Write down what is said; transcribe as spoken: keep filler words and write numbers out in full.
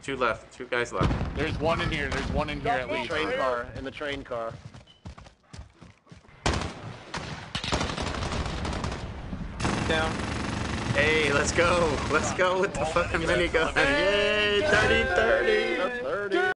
Two left. Two guys left. There's one in here. There's one in here at In the least. train car. In the train car. Down. Hey, let's go. Let's go with the fucking minigun. Yay, thirty thirty. thirty.